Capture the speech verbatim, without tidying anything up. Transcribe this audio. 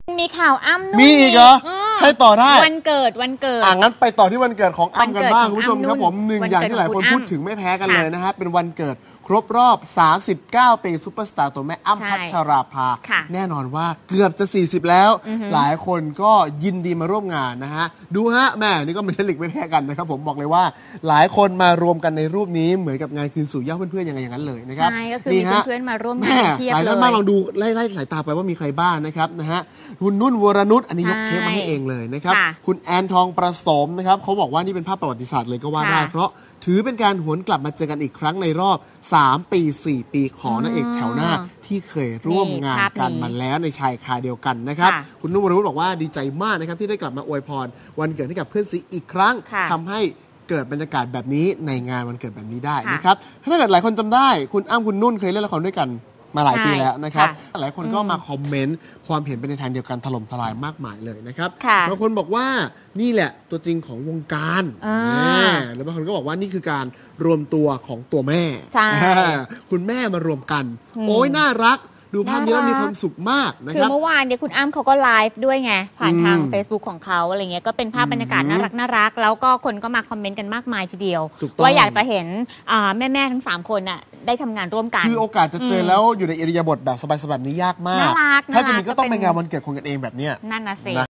มีข่าวอ้ำนุ่นมีอีกเหรอให้ต่อได้วันเกิดวันเกิดอ่ะงั้นไปต่อที่วันเกิดของอ้ำกันบ้างคุณผู้ชมครับผมหนึ่งวันอย่างเกิดที่หลายคนของคุณพูดอ้ำถึงไม่แพ้กันเลยนะฮะเป็นวันเกิดครบรอบ สามสิบเก้า ปีซุปเปอร์สตาร์ตัวแม่อ้ำใช่พัชราภาค่ะแน่นอนว่าเกือบจะ สี่สิบ แล้วอือหือหลายคนก็ยินดีมาร่วมงานนะฮะดูฮะแม่นี่ก็เป็นเทคนิคไม่แพ้กันนะครับผมบอกเลยว่าหลายคนมารวมกันในรูปนี้เหมือนกับงานคืนสู่เหย้าเพื่อนๆยังไงอย่างนั้นเลยนะครับใช่ก็คือมีนี่ฮะเพื่อนๆมาร่วมงานแม่เพียบหลายเลท่านยมากลองดูไล่ไล่สายตาไปว่ามีใครบ้างนะครับนะฮะคุณนุ่นวรนุชอันนี้ยกเค้กมาให้เองเลยนะครับค่ะคุณแอนทองประสมนะครับเขาบอกว่านี่เป็นภาพประวัติศาสตร์เลยก็ว่าได้ค่ะเพราะถือเป็นการหวนกลับมาเจอกันอีกครั้งในรอบ สาม ปี สี่ ปีของนางเอกแถวหน้าที่เคยร่วมงานกันมาแล้วในชายคาเดียวกันนะครับค่ะคุณนุ่มวรนุชบอกว่าดีใจมากนะครับที่ได้กลับมาอวยพรวันเกิดให้กับเพื่อนซีอีกครั้งค่ะทำให้เกิดบรรยากาศแบบนี้ในงานวันเกิดแบบนี้ได้ค่ะนะครับถ้าเกิดหลายคนจำได้คุณอ้ำคุณนุ่นเคยเล่นละครด้วยกันมาหลายใช่ปีแล้วนะครับค่ะหลายคนก็มาคอมเมนต์ความเห็นไปในทางเดียวกันถล่มทลายมากมายเลยนะครับค่ะบางคนบอกว่านี่แหละตัวจริงของวงการอ่าแน่แล้วบางคนก็บอกว่านี่คือการรวมตัวของตัวแม่ใช่คุณแม่มารวมกันอืมโอ้ยน่ารัก ดูภาพนี้แล้วน่ารักมีความสุขมากนะคืคอรับเมื่อวานเนี่ยคุณอ้ำเขาก็ไลฟ์ด้วยไง ผ่านทางอืม Facebook ของเขาอะไรเงี้ยก็เป็นภาพบรรยากาศอืมน่ารักน่ารักแล้วก็คนก็มาคอมเมนต์กันมากมายทีเดียวถูกต้องว่าอยากจะเห็นแม่แม่ๆทั้งสามคนน่ะได้ทำงานร่วมกันคือโอกาสจะเจอแล้วอยู่ในอิริยาบถแบบสบายๆแบบนี้ยากมากน่ารักถ้าจะมีน่ารักก็ต้องก็เป็เป็น นงานวันเกิดคนกันเองแบบเนี้ยนั่นนะสินะ